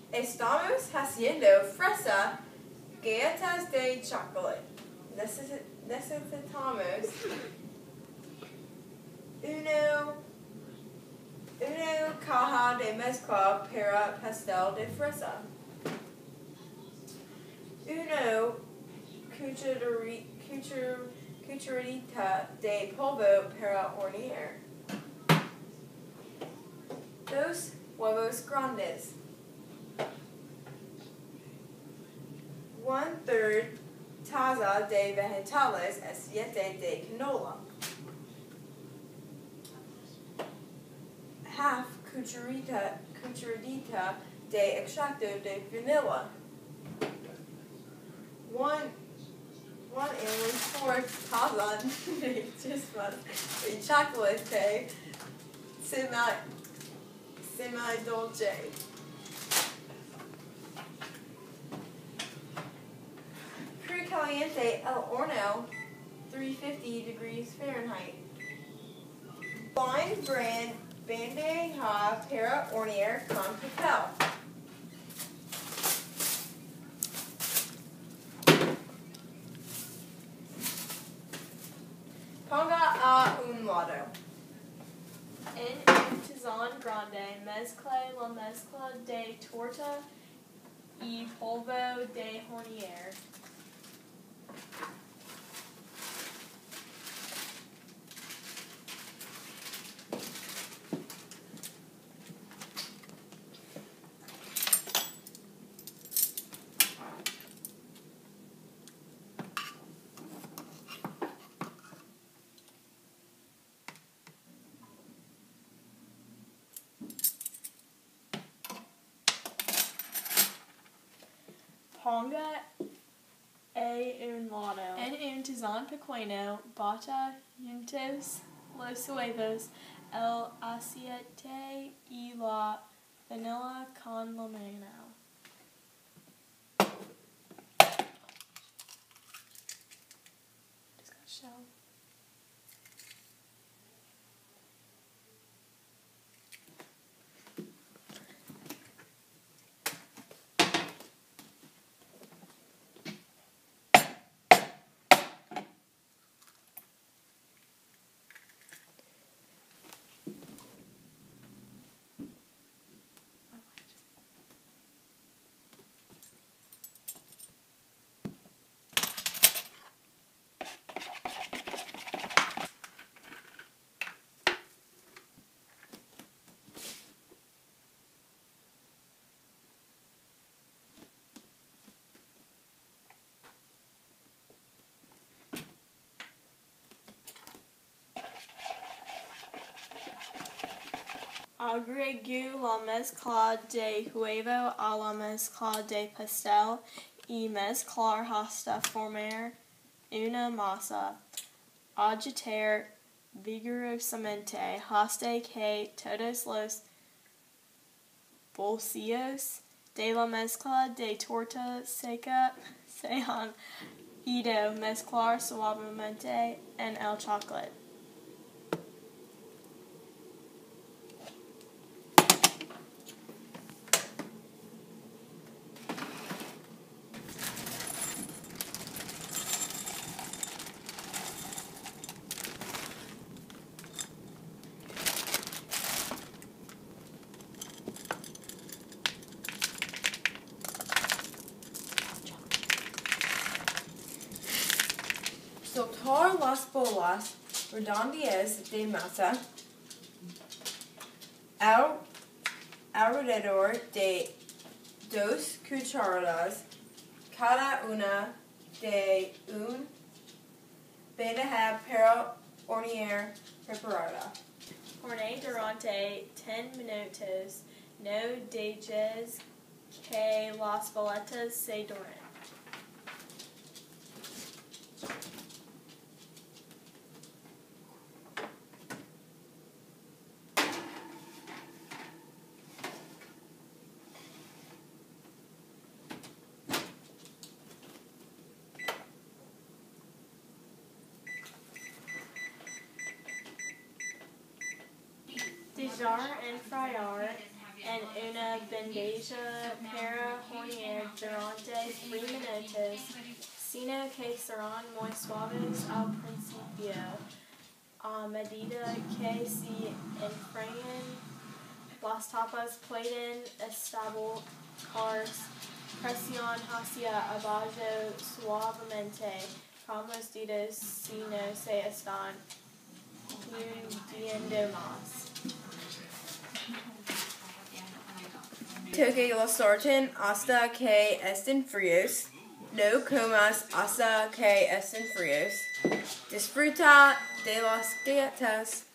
Estamos haciendo fresa galletas de chocolate. Necesitamos una caja de mezcla para pastel de fresa. Una cucharadita de polvo para hornear. 2 huevos grandes. 1/3 taza de vegetales aceite de canola. Half cucharadita de extracto de vanilla. 1 taza de chispas de chocolate semi-dolce. Precaliente al horno, 350 degrees Fahrenheit. Blind brand bandeja para hornear con papel. Ponga a un lado. En un tazón grande, mezcle la mezcla de torta y polvo de hornear. Ponga un lado. En un tazón pequeño, bata juntos los huevos, el aceite y la vanilla con la mano. Just got shell. Agregó la mezcla de huevo a la mezcla de pastel y mezclar hasta formar una masa. Agitar vigorosamente hasta que todos los bolsillos de la mezcla de torta seca sean ido. Mezclar suavemente en el chocolate. Soltar las bolas redondeadas de masa alrededor de 2 cucharadas cada una de un bandeja para hornear preparada. Hornear durante 10 minutos. No dejes que las bolitas se doren. Dejar enfriar and una bendeja para hornear durante 3 minutos, sino que serán muy suaves al principio, a medida que se enfríen. Las tapas pueden establecer presión hacia abajo suavemente con los dedos si no se están hundiendo más. Toque los sartén hasta que estén fríos. No comas hasta que estén fríos. Disfruta de las galletas.